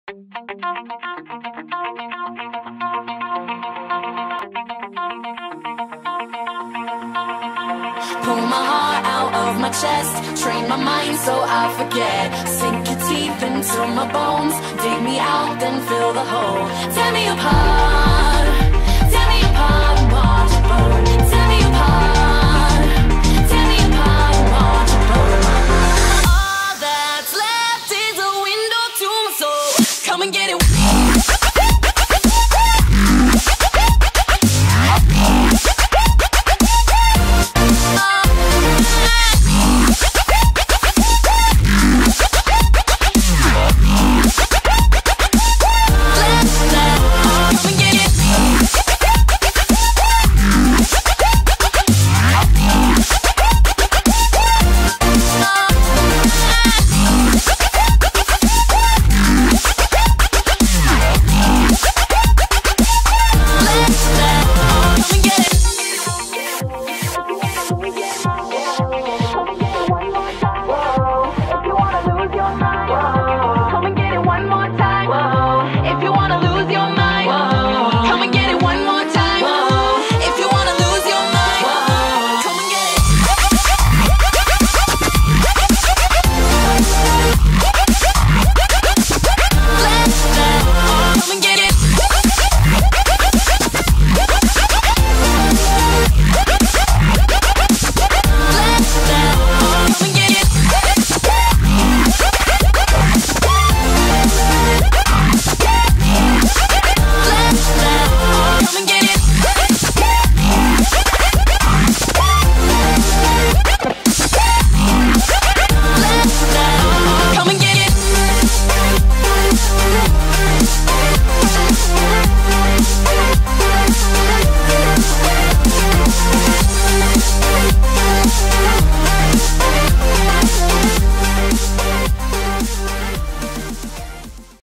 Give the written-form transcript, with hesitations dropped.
Pull my heart out of my chest, train my mind so I forget. Sink your teeth into my bones, dig me out, then fill the hole. Tear me apart, and watch it burn. Tear me apart, and watch it burn. All that's left is a window to my soul. Come and get it.